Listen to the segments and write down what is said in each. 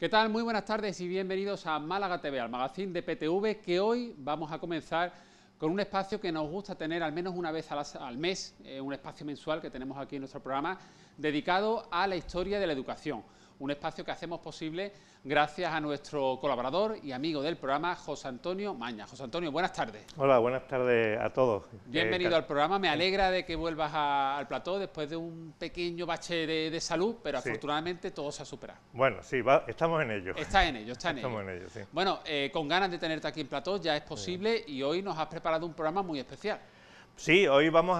¿Qué tal? Muy buenas tardes y bienvenidos a Málaga TV, al magazine de PTV, que hoy vamos a comenzar con un espacio que nos gusta tener al menos una vez al mes, un espacio mensual que tenemos aquí en nuestro programa, dedicado a la historia de la educación. Un espacio que hacemos posible gracias a nuestro colaborador y amigo del programa, José Antonio Maña. José Antonio, buenas tardes. Hola, buenas tardes a todos. Bienvenido al programa, me alegra de que vuelvas al plató después de un pequeño bache de salud, pero sí, afortunadamente todo se ha superado. Bueno, sí, estamos en ello. Está en ello, Estamos en ello, sí. Bueno, con ganas de tenerte aquí en plató ya es posible y hoy nos has preparado un programa muy especial. Sí, hoy vamos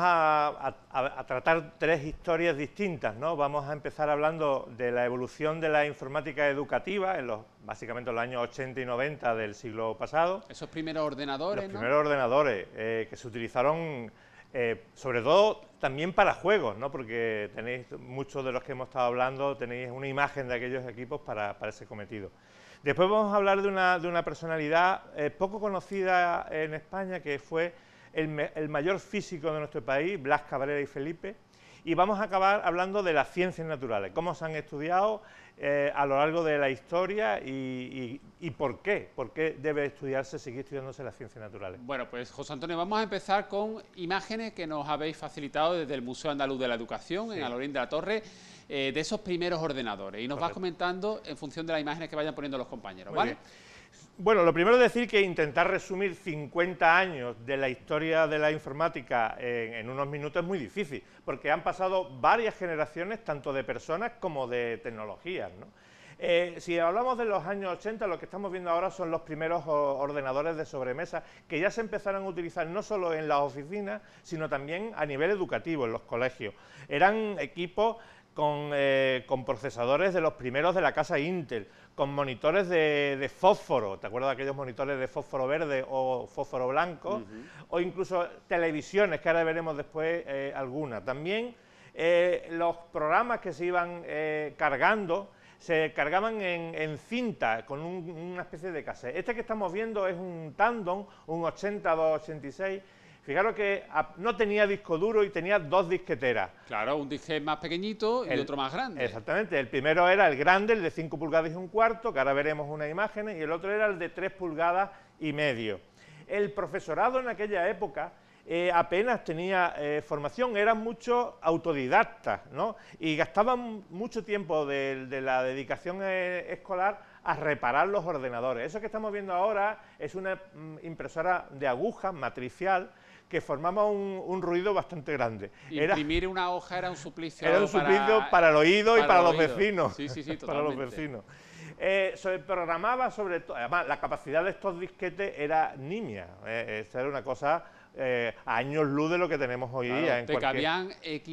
a tratar tres historias distintas, ¿no? Vamos a empezar hablando de la evolución de la informática educativa básicamente en los años 80 y 90 del siglo pasado. Esos primeros ordenadores, Los primeros ordenadores que se utilizaron sobre todo también para juegos, ¿no? Porque tenéis muchos de los que hemos estado hablando, tenéis una imagen de aquellos equipos para ese cometido. Después vamos a hablar de una personalidad poco conocida en España, que fue el mayor físico de nuestro país, Blas Cabrera y Felipe, y vamos a acabar hablando de las ciencias naturales, cómo se han estudiado a lo largo de la historia y por qué debe seguir estudiándose las ciencias naturales. Bueno, pues José Antonio, vamos a empezar con imágenes que nos habéis facilitado desde el Museo Andaluz de la Educación, sí, en Alhaurín de la Torre, de esos primeros ordenadores, y nos vas comentando en función de las imágenes que vayan poniendo los compañeros, ¿vale? Muy bien. Bueno, lo primero es decir que intentar resumir 50 años de la historia de la informática en unos minutos es muy difícil, porque han pasado varias generaciones, tanto de personas como de tecnologías, ¿no? Si hablamos de los años 80, lo que estamos viendo ahora son los primeros ordenadores de sobremesa, que ya se empezaron a utilizar no solo en las oficinas, sino también a nivel educativo, en los colegios. Eran equipos con procesadores de los primeros de la casa Intel, con monitores de fósforo, ¿te acuerdas de aquellos monitores de fósforo verde o fósforo blanco? O incluso televisiones, que ahora veremos después algunas. También los programas que se iban cargando, se cargaban en cinta, con una especie de cassette. Este que estamos viendo es un Tandon, un 8286, fijaros que no tenía disco duro y tenía dos disqueteras. Claro, un disquete más pequeñito y otro más grande. Exactamente, el primero era el grande, el de 5 pulgadas y un cuarto, que ahora veremos unas imágenes, y el otro era el de 3 pulgadas y medio. El profesorado en aquella época apenas tenía formación, eran muchos autodidactas, ¿no? Y gastaban mucho tiempo de la dedicación escolar a reparar los ordenadores. Eso que estamos viendo ahora es una impresora de aguja matricial que formaba un ruido bastante grande. Imprimir una hoja era un suplicio. Era un suplicio para el oído y para los vecinos. Sí, totalmente. Para los vecinos. Se programaba sobre todo, además la capacidad de estos disquetes era nimia. Esta era una cosa a años luz de lo que tenemos hoy día. Te cabían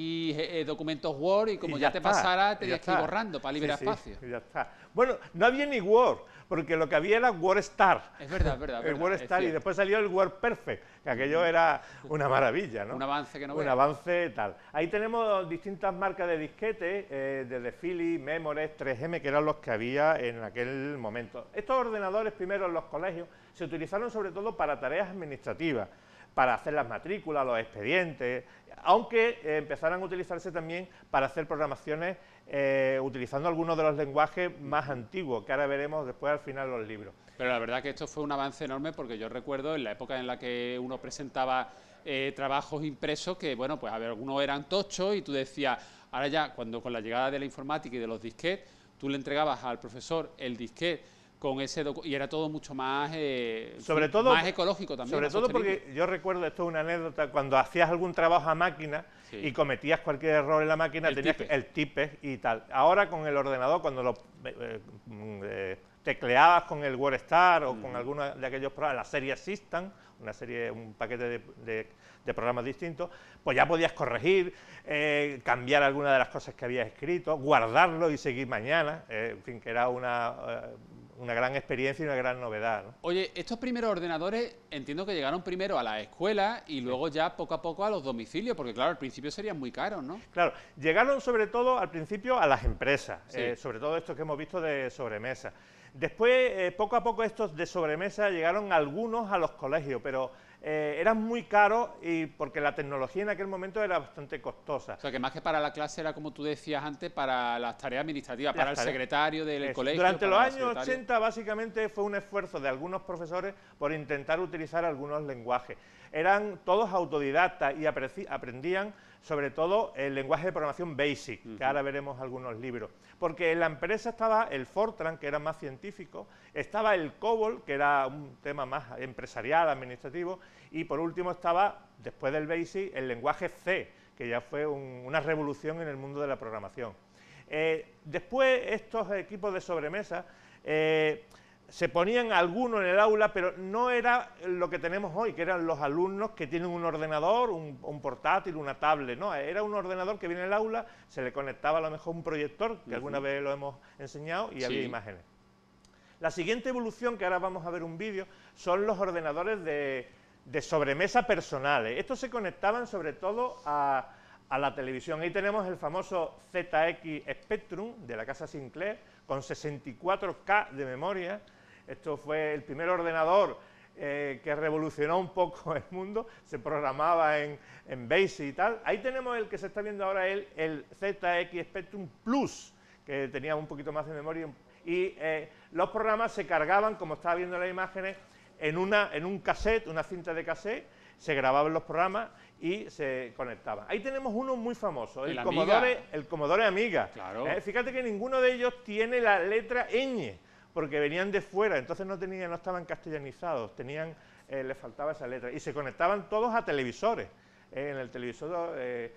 X documentos Word y como ya te pasara tenías que ir borrando para liberar espacio. Ya está. Bueno, no había ni Word, porque lo que había era WordStar. Es verdad, es verdad. El WordStar, y después salió el WordPerfect, que aquello era una maravilla, ¿no? Un avance que no veas. Un avance tal. Ahí tenemos distintas marcas de disquetes, desde Philips, Memorex, 3M, que eran los que había en aquel momento. Estos ordenadores, primero en los colegios, se utilizaron sobre todo para tareas administrativas, para hacer las matrículas, los expedientes, aunque empezaran a utilizarse también para hacer programaciones utilizando algunos de los lenguajes más antiguos, que ahora veremos después al final los libros. Pero la verdad que esto fue un avance enorme, porque yo recuerdo en la época en la que uno presentaba trabajos impresos, que bueno, pues a ver, algunos eran tochos y tú decías, ahora ya, cuando con la llegada de la informática y de los disquetes, tú le entregabas al profesor el disquete con ese y era todo mucho más, más ecológico también. Sobre todo porque yo recuerdo, esto es una anécdota, cuando hacías algún trabajo a máquina y cometías cualquier error en la máquina, tenías el tipe y tal. Ahora con el ordenador, cuando lo tecleabas con el WordStar o con alguno de aquellos programas, la serie System, un paquete de programas distintos, pues ya podías corregir, cambiar alguna de las cosas que habías escrito, guardarlo y seguir mañana, en fin, que era una gran experiencia y una gran novedad, ¿no? Oye, estos primeros ordenadores entiendo que llegaron primero a las escuelas y luego ya poco a poco a los domicilios, porque claro, al principio serían muy caros, ¿no? Claro, llegaron sobre todo al principio a las empresas, sobre todo estos que hemos visto de sobremesa. Después, poco a poco estos de sobremesa llegaron algunos a los colegios, pero eran muy caros y porque la tecnología en aquel momento era bastante costosa. O sea, que más que para la clase era, como tú decías antes, para las tareas administrativas, para el secretario del colegio. Durante los años 80 básicamente fue un esfuerzo de algunos profesores por intentar utilizar algunos lenguajes. Eran todos autodidactas y aprendían sobre todo el lenguaje de programación BASIC, que ahora veremos algunos libros. Porque en la empresa estaba el Fortran, que era más científico, estaba el COBOL, que era un tema más empresarial, administrativo, y por último estaba, después del BASIC, el lenguaje C, que ya fue una revolución en el mundo de la programación. Después estos equipos de sobremesa se ponían algunos en el aula, pero no era lo que tenemos hoy, que eran los alumnos que tienen un ordenador, un portátil, una tablet, no, era un ordenador que viene en el aula, se le conectaba a lo mejor un proyector, que alguna vez lo hemos enseñado, y había imágenes. La siguiente evolución, que ahora vamos a ver un vídeo, son los ordenadores de sobremesa personales. Estos se conectaban sobre todo a la televisión. Ahí tenemos el famoso ZX Spectrum de la casa Sinclair, con 64K de memoria. Esto fue el primer ordenador que revolucionó un poco el mundo, se programaba en BASIC y tal. Ahí tenemos el que se está viendo ahora, el ZX Spectrum Plus, que tenía un poquito más de memoria, y los programas se cargaban, como estaba viendo en las imágenes, en un cassette, una cinta de cassette, se grababan los programas y se conectaban. Ahí tenemos uno muy famoso, el Commodore Amiga. Claro. Fíjate que ninguno de ellos tiene la letra ñ, porque venían de fuera, entonces no estaban castellanizados, les faltaba esa letra. Y se conectaban todos a televisores. En el televisor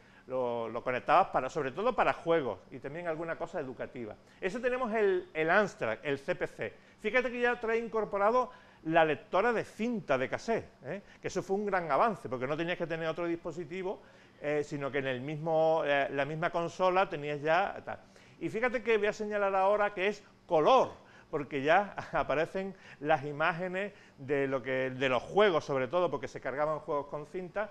lo conectabas sobre todo para juegos y también alguna cosa educativa. Ese tenemos el Amstrad, el CPC. Fíjate que ya trae incorporado la lectora de cinta de cassette, que eso fue un gran avance, porque no tenías que tener otro dispositivo, sino que en la misma consola tenías ya tal. Y fíjate que voy a señalar ahora que es color, porque ya aparecen las imágenes de los juegos, sobre todo porque se cargaban juegos con cinta,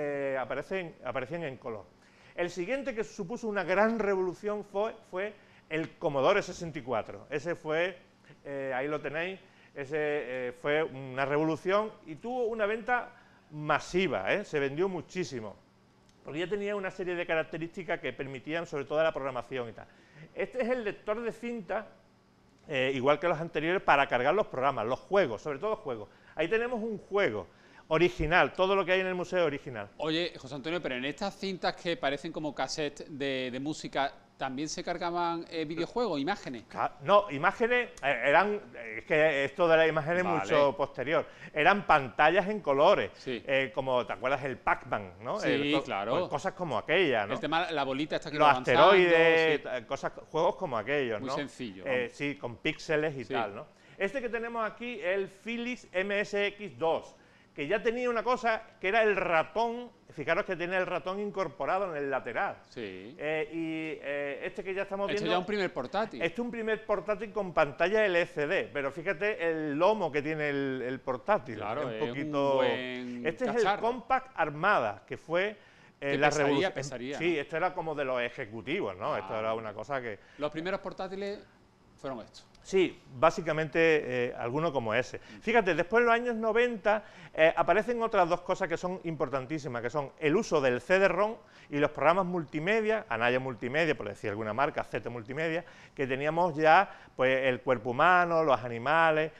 aparecían en color. El siguiente que supuso una gran revolución fue el Commodore 64. Ese fue, ahí lo tenéis, ese fue una revolución y tuvo una venta masiva, se vendió muchísimo, porque ya tenía una serie de características que permitían sobre todo la programación y tal. Este es el lector de cinta, igual que los anteriores, para cargar los programas, los juegos, sobre todo juegos. Ahí tenemos un juego original, todo lo que hay en el museo original. Oye, José Antonio, pero en estas cintas que parecen como cassettes de música, ¿también se cargaban videojuegos, imágenes? No, imágenes eran, es que esto de las imágenes es mucho posterior, eran pantallas en colores, como, ¿te acuerdas? El Pac-Man, ¿no? Sí, claro. Pues cosas como aquella, ¿no? El tema, la bolita esta que los asteroides, sí. Juegos como aquellos, Muy ¿no? sencillo. Sí, con píxeles y tal, ¿no? Este que tenemos aquí, el Philips MSX2, que ya tenía una cosa que era el ratón, fijaros que tiene el ratón incorporado en el lateral. Sí. Este que ya estamos viendo... Esto ya es un primer portátil. Este es un primer portátil con pantalla LCD, pero fíjate el lomo que tiene el portátil. Claro, un poquito... un buen Este cacharro. es el Compact Armada, que fue... la revolución. Pesaría. Sí, esto era como de los ejecutivos, ¿no? Esto era una cosa que... Los primeros portátiles fueron estos. Sí, básicamente alguno como ese. Fíjate, después en los años 90 aparecen otras dos cosas que son importantísimas, que son el uso del CD-ROM y los programas multimedia, Anaya Multimedia, por decir alguna marca, Z Multimedia, que teníamos ya pues el cuerpo humano, los animales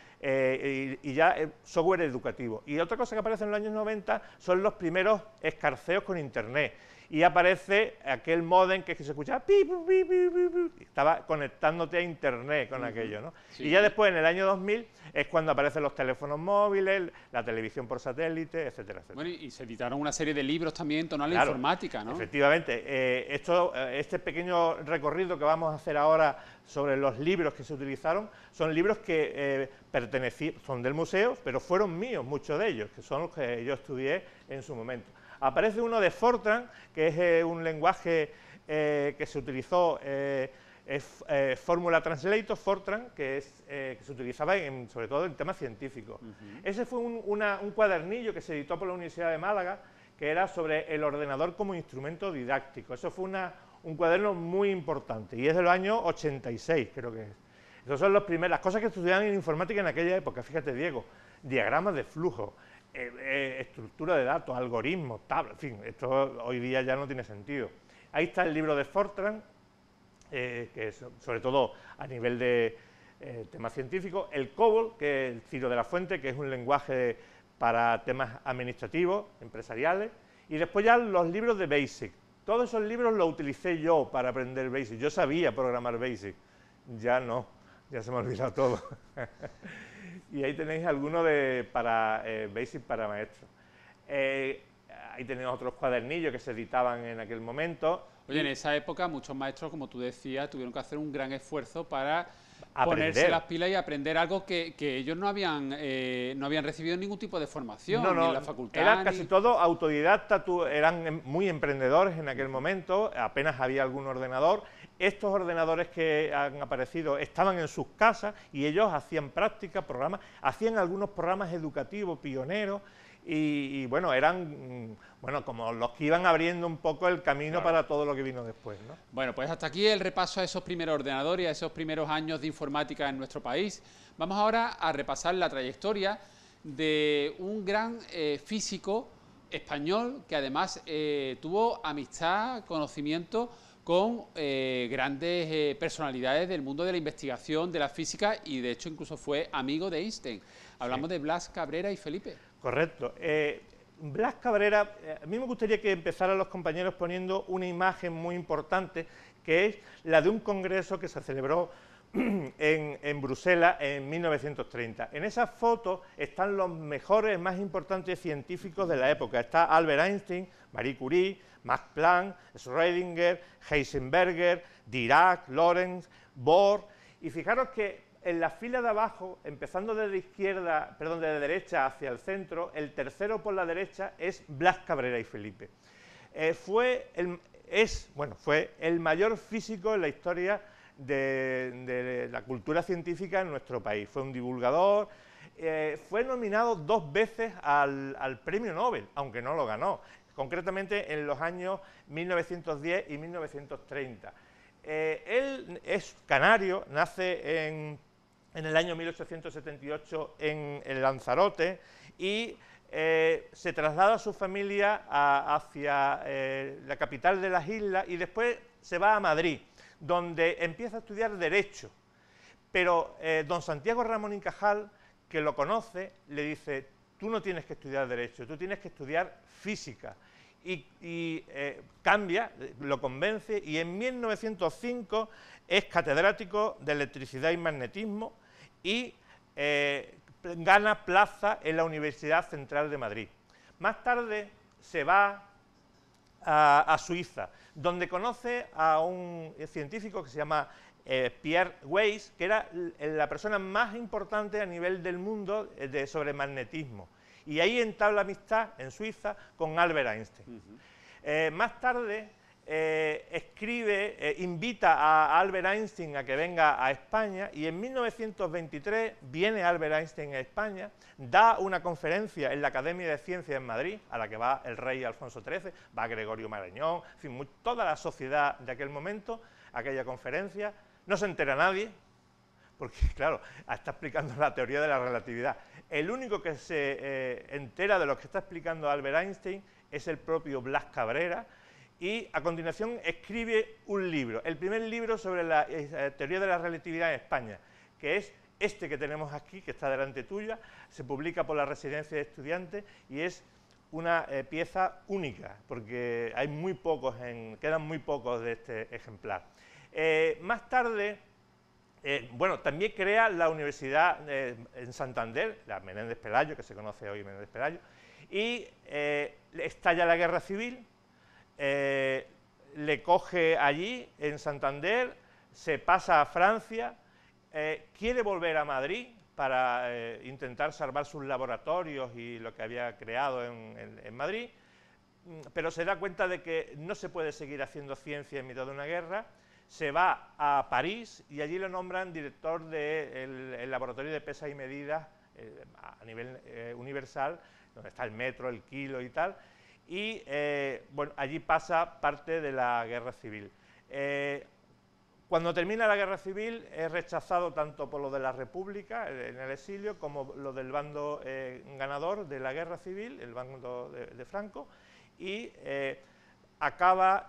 y ya software educativo. Y otra cosa que aparece en los años 90 son los primeros escarceos con Internet. Y aparece aquel módem que se escuchaba pi, pi, pi, pi, pi, estaba conectándote a Internet con aquello, ¿no? Sí. Y ya después, en el año 2000, es cuando aparecen los teléfonos móviles, la televisión por satélite, etcétera, etcétera. Bueno, y se editaron una serie de libros también en torno a la informática, ¿no? Efectivamente. Este pequeño recorrido que vamos a hacer ahora sobre los libros que se utilizaron, son libros que son del museo, pero fueron míos, muchos de ellos, que son los que yo estudié en su momento. Aparece uno de Fortran, que es un lenguaje que se utilizó, Fórmula Translator, Fortran, que se utilizaba sobre todo en temas científicos. Ese fue un cuadernillo que se editó por la Universidad de Málaga, que era sobre el ordenador como instrumento didáctico. Eso fue un cuaderno muy importante, y es de los años 86, creo que es. Esas son las cosas que estudiaban en informática en aquella época. Fíjate, Diego, diagramas de flujo, estructura de datos, algoritmos, tablas, en fin, esto hoy día ya no tiene sentido. Ahí está el libro de Fortran, que es sobre todo a nivel de temas científicos, el COBOL, que es el Ciro de la Fuente, que es un lenguaje para temas administrativos, empresariales, y después ya los libros de BASIC. Todos esos libros los utilicé yo para aprender BASIC. Yo sabía programar BASIC, ya no, ya se me ha olvidado todo. Y ahí tenéis algunos para BASIC para maestros. Ahí tenéis otros cuadernillos que se editaban en aquel momento. Oye, en esa época muchos maestros, como tú decías, tuvieron que hacer un gran esfuerzo para aprender. Ponerse las pilas y aprender algo que ellos no habían recibido ningún tipo de formación, no, ni en la facultad. Era casi todo autodidacta, eran muy emprendedores en aquel momento, apenas había algún ordenador. Estos ordenadores que han aparecido estaban en sus casas y ellos hacían prácticas, programas, hacían algunos programas educativos pioneros y bueno, eran como los que iban abriendo un poco el camino para todo lo que vino después, ¿no? Bueno, pues hasta aquí el repaso a esos primeros ordenadores y a esos primeros años de informática en nuestro país. Vamos ahora a repasar la trayectoria de un gran físico español que además tuvo amistad, conocimiento con grandes personalidades del mundo de la investigación, de la física y de hecho incluso fue amigo de Einstein. Hablamos de Blas Cabrera y Felipe. Correcto. Blas Cabrera, a mí me gustaría que empezaran los compañeros poniendo una imagen muy importante, que es la de un congreso que se celebró en Bruselas en 1930. En esa foto están los mejores, más importantes científicos de la época. Está Albert Einstein, Marie Curie, Max Planck, Schrödinger, Heisenberger, Dirac, Lorentz, Bohr. Y fijaros que en la fila de abajo, empezando desde derecha hacia el centro, el tercero por la derecha es Blas Cabrera y Felipe. Fue el mayor físico en la historia de la cultura científica en nuestro país. Fue un divulgador, fue nominado 2 veces al Premio Nobel, aunque no lo ganó, concretamente en los años 1910 y 1930. Él es canario, nace en el año 1878 en Lanzarote y se traslada a su familia hacia la capital de las islas y después se va a Madrid, donde empieza a estudiar Derecho. Pero don Santiago Ramón y Cajal, que lo conoce, le dice: tú no tienes que estudiar Derecho, tú tienes que estudiar Física. Y cambia, lo convence, y en 1905 es catedrático de Electricidad y Magnetismo y gana plaza en la Universidad Central de Madrid. Más tarde se va a Suiza, donde conoce a un científico que se llama Pierre Weiss, que era la persona más importante a nivel del mundo sobre magnetismo. Y ahí entabla amistad en Suiza con Albert Einstein. Más tarde invita a Albert Einstein a que venga a España y en 1923 viene Albert Einstein a España, da una conferencia en la Academia de Ciencias en Madrid, a la que va el rey Alfonso XIII, va Gregorio Marañón, en fin, toda la sociedad de aquel momento, aquella conferencia. No se entera nadie, porque claro, está explicando la teoría de la relatividad. El único que se entera de lo que está explicando Albert Einstein es el propio Blas Cabrera, y a continuación escribe un libro, el primer libro sobre la teoría de la relatividad en España, que es este que tenemos aquí, que está delante tuya, se publica por la Residencia de Estudiantes y es una pieza única, porque hay muy pocos, quedan muy pocos de este ejemplar. Más tarde, también crea la Universidad en Santander, la Menéndez Pelayo, que se conoce hoy Menéndez Pelayo, y estalla la Guerra Civil, le coge allí, en Santander, se pasa a Francia, quiere volver a Madrid para intentar salvar sus laboratorios y lo que había creado en Madrid, pero se da cuenta de que no se puede seguir haciendo ciencia en mitad de una guerra. Se va a París y allí lo nombran director del laboratorio de pesas y medidas a nivel universal, donde está el metro, el kilo y tal, y allí pasa parte de la guerra civil. Cuando termina la guerra civil es rechazado tanto por los de la República en el exilio como los del bando ganador de la guerra civil, el bando de Franco, y acaba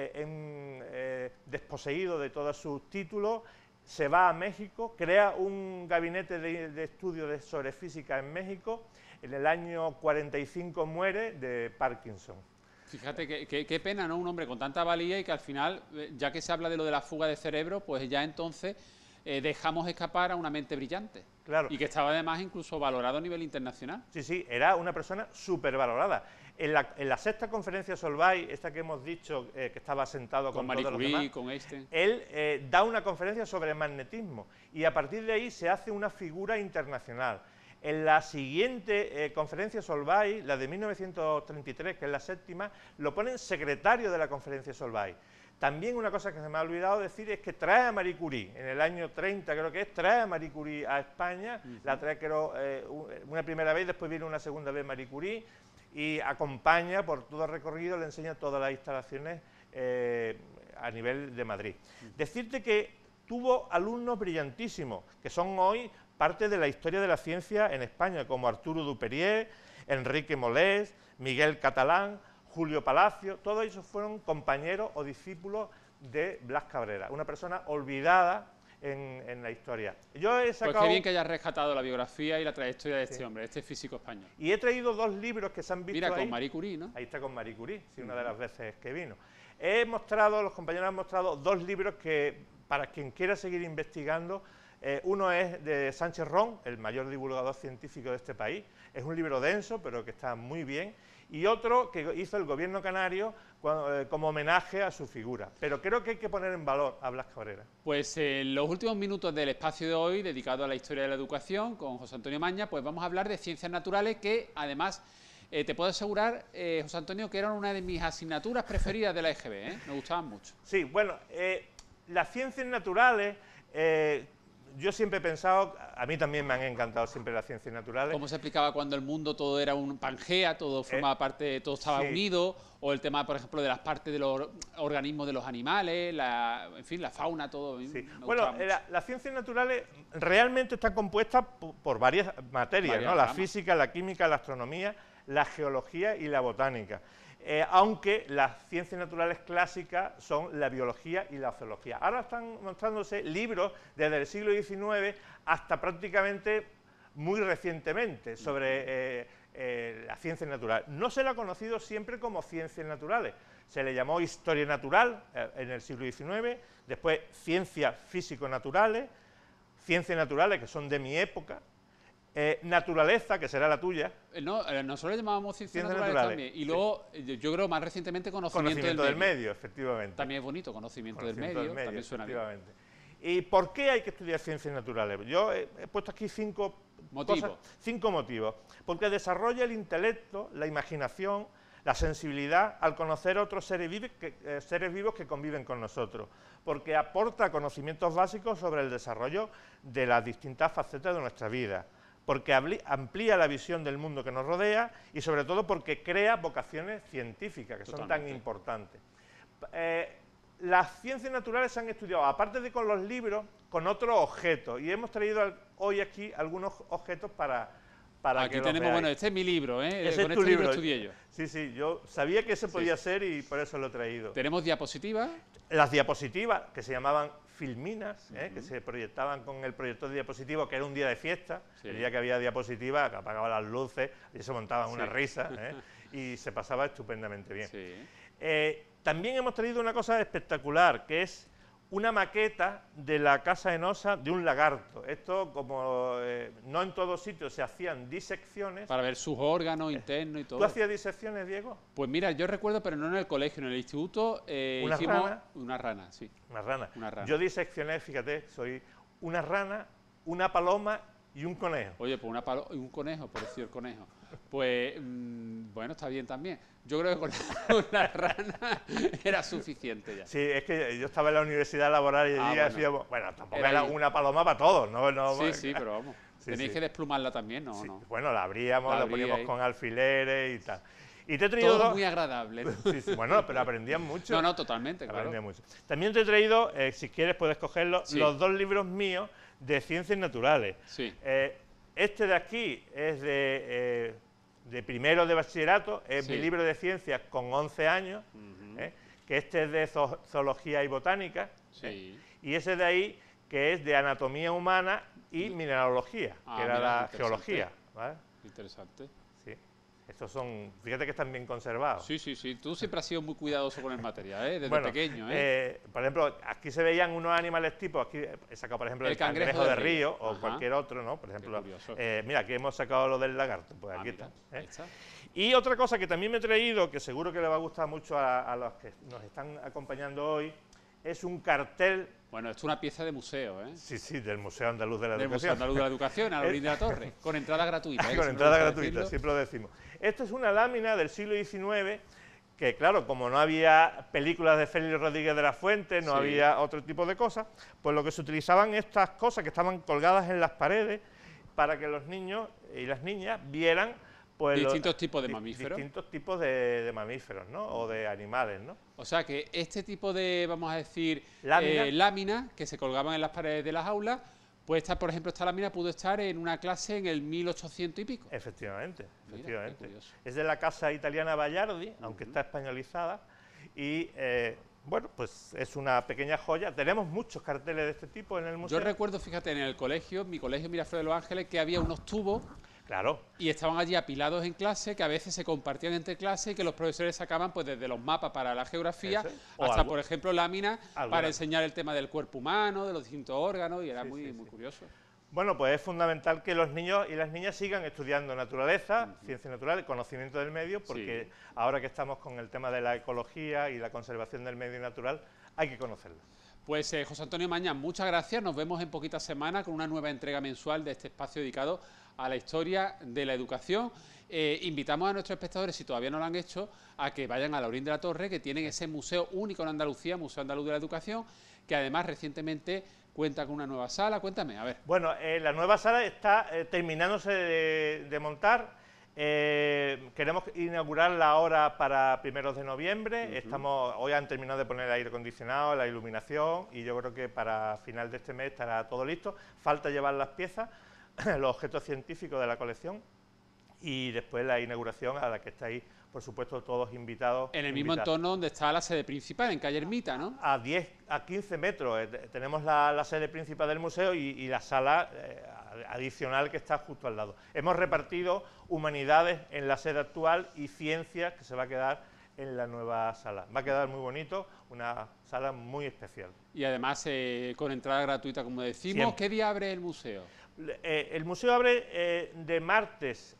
desposeído de todos sus títulos, se va a México, crea un gabinete de estudio sobre física en México, en el año 45 muere de Parkinson. Fíjate qué pena, ¿no? Un hombre con tanta valía y que al final, ya que se habla de lo de la fuga de cerebro, pues ya entonces dejamos escapar a una mente brillante. Claro. Y que estaba además incluso valorado a nivel internacional. Sí, sí, era una persona súper valorada. En la sexta conferencia Solvay, esta que hemos dicho que estaba sentado con Marie todos Curie, los demás, con Einstein, él da una conferencia sobre magnetismo y a partir de ahí se hace una figura internacional. En la siguiente conferencia Solvay, la de 1933, que es la séptima, lo ponen secretario de la conferencia Solvay. También una cosa que se me ha olvidado decir es que trae a Marie Curie, en el año 30 creo que es, trae a Marie Curie a España, la trae creo una primera vez, después viene una segunda vez Marie Curie, y acompaña por todo el recorrido, le enseña todas las instalaciones a nivel de Madrid. Decirte que tuvo alumnos brillantísimos, que son hoy parte de la historia de la ciencia en España, como Arturo Dupérier, Enrique Molés, Miguel Catalán, Julio Palacio, todos ellos fueron compañeros o discípulos de Blas Cabrera, una persona olvidada en la historia. Yo he sacado... Pues qué bien que hayas rescatado la biografía y la trayectoria de este hombre, este físico español. Y he traído dos libros que se han visto. Mira, ahí. con Marie Curie, ¿no? Ahí está con Marie Curie, sí, una de las veces que vino. He mostrado, los compañeros han mostrado dos libros que, para quien quiera seguir investigando, uno es de Sánchez Ron, el mayor divulgador científico de este país, es un libro denso, pero que está muy bien, y otro que hizo el gobierno canario como homenaje a su figura. Pero creo que hay que poner en valor a Blas Cabrera. Pues en los últimos minutos del espacio de hoy, dedicado a la historia de la educación, con José Antonio Maña, pues vamos a hablar de ciencias naturales que, además, te puedo asegurar, José Antonio, que eran una de mis asignaturas preferidas de la EGB, me gustaban mucho. Sí, bueno, las ciencias naturales... yo siempre he pensado, a mí también me han encantado siempre las ciencias naturales. ¿Cómo se explicaba cuando el mundo todo era un Pangea, todo formaba parte, todo estaba unido? O el tema, por ejemplo, de las partes de los organismos de los animales, en fin, la fauna, todo. Sí. Bueno, las ciencias naturales realmente están compuestas por varias materias, ¿no? La física, la química, la astronomía, la geología y la botánica. Aunque las ciencias naturales clásicas son la biología y la zoología. Ahora están mostrándose libros desde el siglo XIX hasta prácticamente muy recientemente sobre la ciencia natural. No se la ha conocido siempre como ciencias naturales. Se le llamó historia natural en el siglo XIX, después ciencias físico-naturales, ciencias naturales que son de mi época, naturaleza, que será la tuya. No, nosotros le llamábamos ciencias naturales también. Y luego, yo creo más recientemente, conocimiento del medio, efectivamente. También es bonito, conocimiento del medio, también suena bien. ¿Y por qué hay que estudiar ciencias naturales? Yo he puesto aquí cinco motivos. Porque desarrolla el intelecto, la imaginación, la sensibilidad al conocer a otros seres vivos que conviven con nosotros, porque aporta conocimientos básicos sobre el desarrollo de las distintas facetas de nuestra vida, porque amplía la visión del mundo que nos rodea y sobre todo porque crea vocaciones científicas, que son tan importantes. Las ciencias naturales se han estudiado, aparte de con los libros, con otros objetos, y hemos traído hoy aquí algunos objetos para aquí tenemos, bueno, este es mi libro, Ese con es tu este libro libro estudié yo. Sí, yo sabía que ese podía ser y por eso lo he traído. Tenemos diapositivas. Las diapositivas, que se llamaban filminas, que se proyectaban con el proyector de diapositivas, que era un día de fiesta, el día que había diapositivas, que apagaban las luces y se montaban una risa, y se pasaba estupendamente bien. También hemos traído una cosa espectacular, que es una maqueta de la casa Enosa de un lagarto. Esto, como no en todos sitios se hacían disecciones... Para ver sus órganos internos y todo. ¿Tú hacías disecciones, Diego? Pues mira, yo recuerdo, pero no en el colegio, en el instituto hicimos... Una rana, sí. Una rana. Yo diseccioné, fíjate, soy una rana, una paloma y un conejo. Oye, pues un conejo, por decir el conejo. Pues, bueno, está bien también. Yo creo que con la rana era suficiente ya. Sí, es que yo estaba en la universidad laboral y decíamos, bueno, tampoco era una paloma para todos, ¿no? Sí, pero vamos. Tenéis que desplumarla también, ¿no? Bueno, la abríamos, la poníamos con alfileres y tal. Y te he traído todo muy agradable, ¿no? Sí, sí, bueno, pero aprendían mucho. No, no, totalmente, claro. Aprendían mucho. También te he traído, si quieres puedes cogerlo, Sí. los 2 libros míos de ciencias naturales. Sí. Este de aquí es de primero de bachillerato, es Sí. mi libro de ciencias con 11 años, que este es de zoología y botánica, Sí. y ese de ahí que es de anatomía humana y mineralogía, Ah, que era mira, la interesante. geología, ¿vale? Interesante. Sí. Estos son, fíjate que están bien conservados. Sí, sí, sí. Tú siempre has sido muy cuidadoso con el material, ¿eh? Desde Bueno, pequeño, por ejemplo, aquí se veían unos animales tipo, aquí he sacado por ejemplo el cangrejo de río o Ajá. cualquier otro, ¿no? Por ejemplo, curioso. mira, aquí hemos sacado lo del lagarto, pues aquí Mira, está. ahí está. Y otra cosa que también me he traído, que seguro que le va a gustar mucho a los que nos están acompañando hoy, es un cartel. Bueno, esto es una pieza de museo, ¿eh? Sí, sí, del Museo Andaluz de la Del Museo Educación. Andaluz de la Educación, a la orilla de la Torre, con entrada gratuita. ¿eh? Con Siempre entrada me gusta gratuita, decirlo. siempre lo decimos. Esta es una lámina del siglo XIX que, claro, como no había películas de Félix Rodríguez de la Fuente, no Sí. había otro tipo de cosas, pues lo que se utilizaban estas cosas que estaban colgadas en las paredes para que los niños y las niñas vieran pues Distintos tipos de mamíferos. distintos tipos de mamíferos, ¿no? O de animales, ¿no? O sea que este tipo de, vamos a decir, Lámina. láminas que se colgaban en las paredes de las aulas, pues por ejemplo, esta lámina pudo estar en una clase en el 1800 y pico. Efectivamente, Mira, efectivamente. qué curioso. Es de la casa italiana Bayardi, aunque está españolizada, y bueno, pues es una pequeña joya. Tenemos muchos carteles de este tipo en el museo. Yo recuerdo, fíjate, en el colegio, mi colegio Miraflores de los Ángeles, que había unos tubos Claro, y estaban allí apilados en clase, que a veces se compartían entre clases y que los profesores sacaban pues desde los mapas para la geografía Eso es. O hasta, algo- por ejemplo, láminas alguna- para enseñar el tema del cuerpo humano, de los distintos órganos, y era Sí, muy, sí, muy sí. curioso. bueno, pues es fundamental que los niños y las niñas sigan estudiando naturaleza, ciencias naturales, conocimiento del medio, porque Sí. ahora que estamos con el tema de la ecología y la conservación del medio natural, hay que conocerlo. Pues José Antonio Mañán, muchas gracias. Nos vemos en poquitas semanas con una nueva entrega mensual de este espacio dedicado a la historia de la educación. Invitamos a nuestros espectadores, si todavía no lo han hecho, a que vayan a Laurín de la Torre, que tienen ese museo único en Andalucía, Museo Andaluz de la Educación, que además recientemente cuenta con una nueva sala. Cuéntame, a ver. Bueno, la nueva sala está terminándose de montar. Queremos inaugurarla ahora para primeros de noviembre. Hoy han terminado de poner el aire acondicionado, la iluminación, y yo creo que para final de este mes estará todo listo. Falta llevar las piezas, los objetos científicos de la colección, y después la inauguración, a la que estáis, por supuesto, todos invitados. En el mismo invitados. entorno donde está la sede principal, en calle Ermita, ¿no? A 15 metros tenemos la sede principal del museo y la sala adicional que está justo al lado. Hemos repartido humanidades en la sede actual y ciencias que se va a quedar en la nueva sala. Va a quedar muy bonito, una sala muy especial. Y además con entrada gratuita, como decimos. Siempre. ¿Qué día abre el museo? El museo abre de martes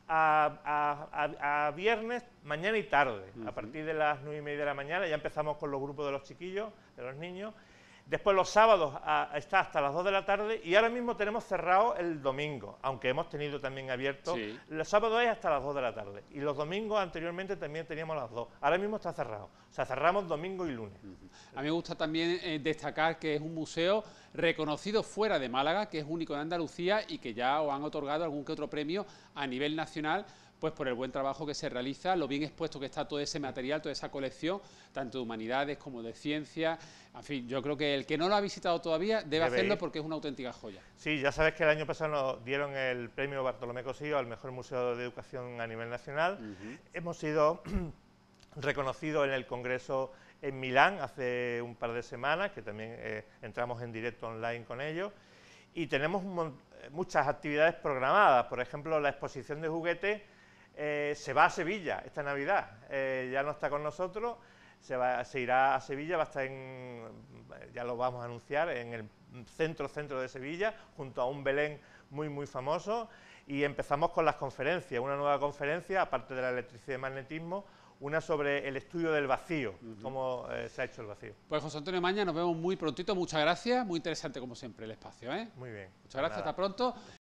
a viernes, mañana y tarde. A partir de las 9:30 de la mañana ya empezamos con los grupos de los chiquillos, de los niños. Después los sábados está hasta las 2 de la tarde, y ahora mismo tenemos cerrado el domingo, aunque hemos tenido también abierto. Sí. Los sábados es hasta las 2 de la tarde, y los domingos anteriormente también teníamos las 2. Ahora mismo está cerrado. O sea, cerramos domingo y lunes. A mí me gusta también destacar que es un museo reconocido fuera de Málaga, que es único en Andalucía y que ya os han otorgado algún que otro premio a nivel nacional, pues por el buen trabajo que se realiza, lo bien expuesto que está todo ese material, toda esa colección, tanto de humanidades como de ciencia. En fin, yo creo que el que no lo ha visitado todavía debe hacerlo ir. porque es una auténtica joya. Sí, ya sabes que el año pasado nos dieron el premio Bartolomé Cosío al mejor museo de educación a nivel nacional. Hemos sido reconocidos en el Congreso en Milán hace un par de semanas, que también entramos en directo online con ellos, y tenemos muchas actividades programadas. Por ejemplo, la exposición de juguetes se va a Sevilla esta Navidad, ya no está con nosotros, se irá a Sevilla, va a estar ya lo vamos a anunciar, en el centro de Sevilla, junto a un Belén muy famoso, y empezamos con las conferencias, una nueva conferencia, aparte de la electricidad y magnetismo, una sobre el estudio del vacío, cómo se ha hecho el vacío. Pues José Antonio Maña, nos vemos muy prontito, muchas gracias, muy interesante como siempre el espacio, ¿eh? Muy bien. Muchas gracias, Nada. hasta pronto.